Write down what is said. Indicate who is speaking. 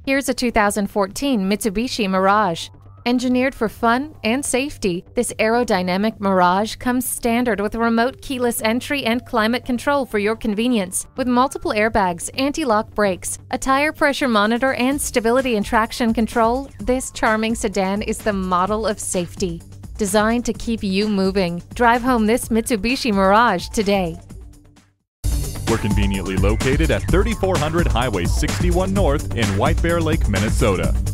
Speaker 1: Here's a 2014 Mitsubishi Mirage. Engineered for fun and safety, this aerodynamic Mirage comes standard with remote keyless entry and climate control for your convenience. With multiple airbags, anti-lock brakes, a tire pressure monitor, and stability and traction control, this charming sedan is the model of safety. Designed to keep you moving. Drive home this Mitsubishi Mirage today.
Speaker 2: We're conveniently located at 3400 Highway 61 North in White Bear Lake, Minnesota.